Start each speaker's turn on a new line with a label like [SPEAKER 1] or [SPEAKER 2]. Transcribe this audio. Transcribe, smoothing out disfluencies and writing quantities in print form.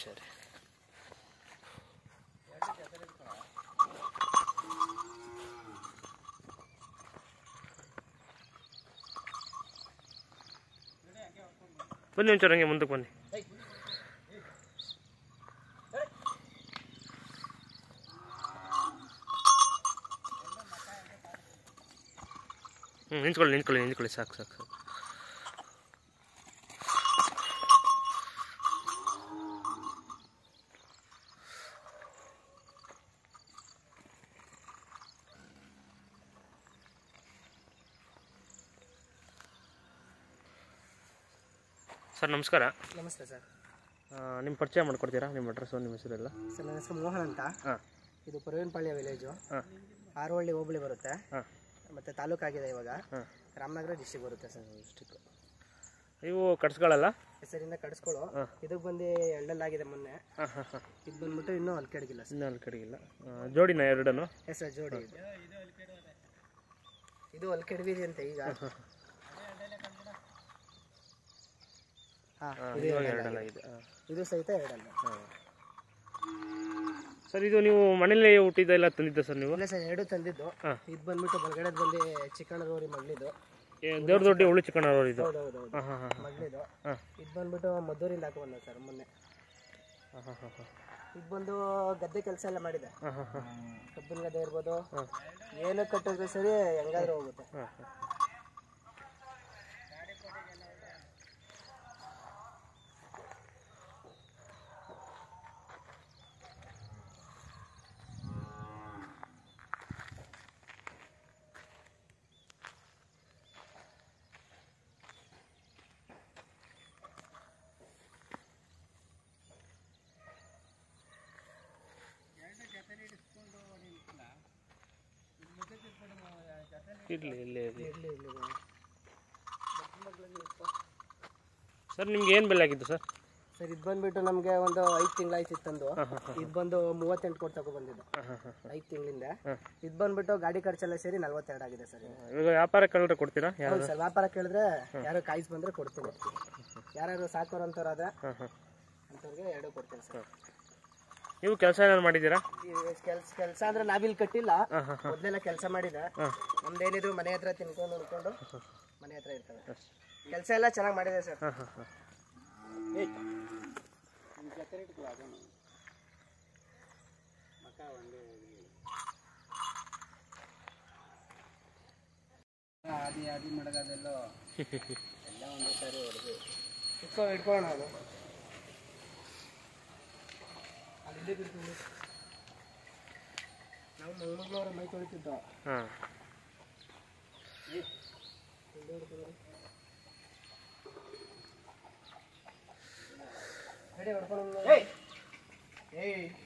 [SPEAKER 1] ಸರಿ. ಬನ್ನಿ ಒಂಚೂರು ಹಂಗೆ ಮುಂದಕ್ಕೆ ಬನ್ನಿ. ನಿಂತ್ಕೊಳ್ಳಿ ಸಾಕು. ಸರ್ ನಮಸ್ಕಾರ.
[SPEAKER 2] ನಮಸ್ತೆ ಸರ್.
[SPEAKER 1] ನಿಮ್ಮ ಪರಿಚಯ ಮಾಡ್ಕೊಡ್ತೀರಾ? ನಿಮ್ಮ ಅಡ್ರೆಸ್ಸು, ನಿಮ್ಮ ಹೆಸರೆಲ್ಲ?
[SPEAKER 2] ಸರ್ ನನ್ನ ಹೆಸರು ಮೋಹನ್ ಅಂತ. ಇದು ಪರವೀನಪಾಳ್ಯ ವಿಲೇಜು, ಆರೋಹಳ್ಳಿ ಹೋಬಳಿ ಬರುತ್ತೆ, ಮತ್ತು ತಾಲೂಕಾಗಿದೆ. ಇವಾಗ ರಾಮನಗರ ಡಿಸ್ಟಿಕ್ ಬರುತ್ತೆ ಸರ್. ಡಿಸ್ಟಿಕ್
[SPEAKER 1] ಇವು ಕಟ್ಸ್ಗಳಲ್ಲ
[SPEAKER 2] ಹೆಸರಿಂದ ಕಟ್ಸ್ಗಳು. ಇದಕ್ಕೆ ಬಂದು ಎಳ್ಳಲ್ಲಾಗಿದೆ ಮೊನ್ನೆ. ಇದು ಬಂದ್ಬಿಟ್ಟು ಇನ್ನೂ ಅಲ್ಲಿ ಕೆಡಗಿಲ್ಲ ಸರ್.
[SPEAKER 1] ಇನ್ನೂ ಅಲ್ಲಿ ಕೆಡಗಿಲ್ಲ. ಜೋಡಿನ ಎರಡನ್ನು?
[SPEAKER 2] ಎಸ್ ಸರ್, ಜೋಡಿ ಇದು. ಇದು ಅಲ್ಲಿ ಕೆಡವಿದೆ ಅಂತ ಈಗ. ಇದು ಸಹಿತ ಎರಡಲ್ಲ
[SPEAKER 1] ಸರ್. ಇದು ನೀವು ಮನೇಲಿ ಹುಟ್ಟಿದ್ದೆಲ್ಲ ತಂದಿದ್ದ ಸರ್ ನೀವು?
[SPEAKER 2] ಇಲ್ಲ ಸರ್, ಎರಡು ತಂದಿದ್ದು. ಇದು ಬಂದ್ಬಿಟ್ಟು ಬಲಗಡೆ ಬಂದು ಚಿಕ್ಕಣ್ಣದವ್ರಿ ಮಗಳಿದು,
[SPEAKER 1] ದೇವ್ರ ದೊಡ್ಡ ಹುಳಿ ಚಿಕ್ಕಣ್ಣವ್ರು ಇದು.
[SPEAKER 2] ಮಗಳಿದು. ಇದು ಬಂದ್ಬಿಟ್ಟು ಮದ್ದೂರಿಂದ ಹಾಕೊಂಡ ಸರ್ ಮೊನ್ನೆ. ಇದು ಬಂದು ಗದ್ದೆ ಕೆಲಸ ಎಲ್ಲ ಮಾಡಿದೆ. ಕಬ್ಬಿನ ಗದ್ದೆ ಇರ್ಬೋದು, ಏನಕ್ಕೆ ಕಟ್ಟಿದ್ರೆ ಸರಿ, ಹೆಂಗಾದ್ರೂ ಹೋಗುತ್ತೆ.
[SPEAKER 1] ಇರಲಿ ಸರ್. ನಿಮ್ಗೆ ಏನು ಬೆಲೆ ಆಗಿತ್ತು ಸರ್?
[SPEAKER 2] ಸರ್ ಇದು ಬಂದ್ಬಿಟ್ಟು ನಮಗೆ ಒಂದು 5 ತಿಂಗಳಾಯ್ತು ತಂದು. ಇದು ಬಂದು 38 ಕೊಟ್ಟು ತಗೊ ಬಂದಿದ್ದು 5 ತಿಂಗಳಿಂದ. ಇದು ಬಂದ್ಬಿಟ್ಟು ಗಾಡಿ ಖರ್ಚೆಲ್ಲ ಸೇರಿ 42 ಆಗಿದೆ ಸರ್.
[SPEAKER 1] ಇವಾಗ ವ್ಯಾಪಾರ ಕೇಳಿದ್ರೆ ಕೊಡ್ತೀರಾ?
[SPEAKER 2] ಹೌದು ಸರ್, ವ್ಯಾಪಾರ ಕೇಳಿದ್ರೆ ಯಾರು ಕಾಯಿಸ್ ಬಂದರೆ ಕೊಡ್ತೀನಿ. ಯಾರು ಸಾಕೋರು ಅಂತಾರಾದ್ರೆ ಅಂಥವ್ರಿಗೆ 2 ಕೊಡ್ತೀನಿ ಸರ್.
[SPEAKER 1] ನೀವು ಕೆಲಸ ಏನಾದ್ರು ಮಾಡಿದ್ದೀರಾ?
[SPEAKER 2] ಕೆಲಸ ಅಂದ್ರೆ ನಾವಿಲ್ಲಿ ಕಟ್ಟಿಲ್ಲ, ಮೊದಲೆಲ್ಲ ಕೆಲಸ ಮಾಡಿದೆ. ನಮ್ದೇನಿದ್ರು ಮನೆ ಹತ್ರ ತಿನ್ಕೊಂಡು ಉಳ್ಕೊಂಡು ಮನೆ ಹತ್ರ ಇರ್ತವೆ. ಕೆಲಸ ಎಲ್ಲ ಚೆನ್ನಾಗಿ ಮಾಡಿದೆ ಸರ್. ಆದಿ ಮಡಗದೆಲ್ಲ ಎಲ್ಲ ಒಂದೇ ಸಾರಿ ಹೊಡೆದು ಇಟ್ಕೊಳ್ಳೋಣ. ಅದು ಅಲ್ಲಿದ್ದೇ ಬಿಡ್ತೀವಿ ನಾವು. ಮಂಗಳೂರವ್ರ ಮೈ ತೊಳಿತಿದ್ದೋ. ರೆಡಿ ಹೊಡ್ಕೊಂಡು